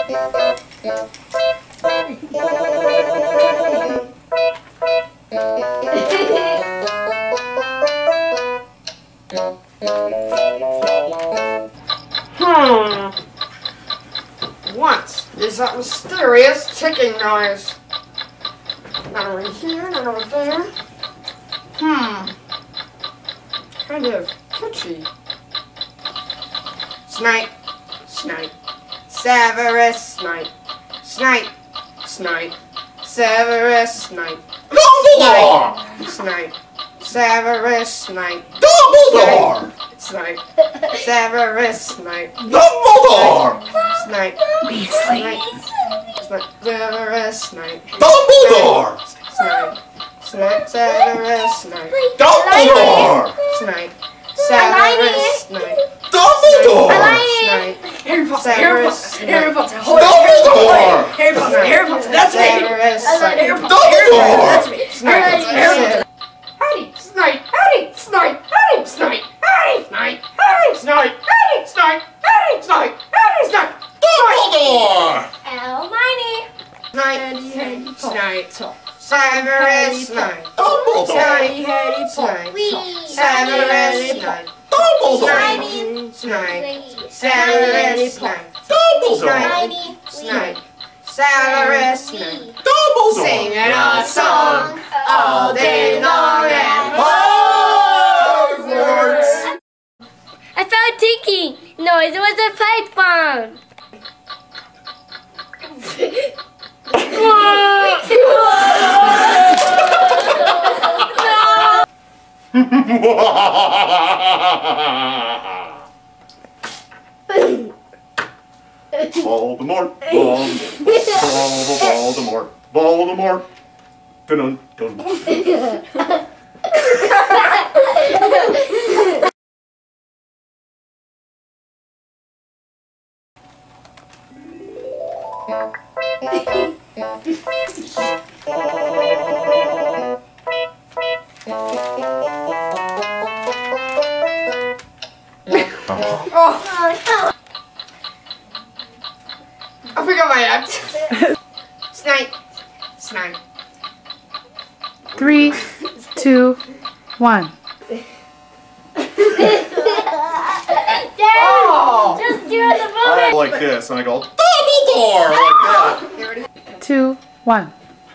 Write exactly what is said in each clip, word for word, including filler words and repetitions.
Hmm. What is that mysterious ticking noise? Not over here, not over there. Hmm. Kind of kitschy. Snipe, snipe, Severus Snipe, snipe, snipe, Severus Snipe, Dumbledore! Snipe, Severus Snipe, Dumbledore! Snipe, Severus Snipe, Dumbledore! Snipe, Weasley. Snipe, Severus Snipe, Dumbledore! Snipe, Snipe, Severus Snipe, Dumbledore! Snipe, Severus Snipe, Dumbledore! Snipe, Harry Potter, Severus Harry Potter, Snipe, Harry Potter. Dumbledore! Harry Potter, Harry Potter, that's me. Severus Snipe, Harry Potter, Dumbledore! that's me. Snipe, Harry Potter. Harry, Snipe, Harry, Snipe, Harry, Snipe, Harry, Snipe, Harry, Snipe, Harry, Snipe, Harry, Snipe, Harry, Snipe, Dumbledore! Hermione. Snipe, Snipe, Severus Snipe, Dumbledore! Snipe, Snipe, Wee. Severus Snipe, Dumbledore! Snipe, Severus Snipe, Dumbledore! Hermione. Snipe, Severus Snipe, Dumbledore! singing a song all day long at Hogwarts! I found Tinky. No, it was a pipe bomb. Voldemort, Voldemort, Voldemort, Voldemort. Dun dun dun. Oh, I forgot my act. Snipe, Snipe. Three, two, one. Oh! Just do it the I moment. like this, and I go Dumbledore like that. Two, one.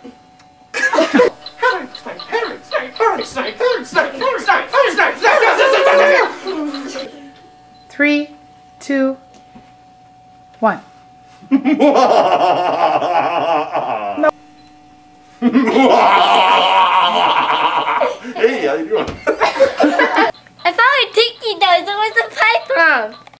Harry, Snipe, Harry, Snipe, Harry, Snipe, Harry, Snipe, Harry, Snipe, Harry, Snipe, Snipe, Snipe, Snipe. Three, two, one. Hey, how you doing? I found a Tinky though, so it was a pipe bomb.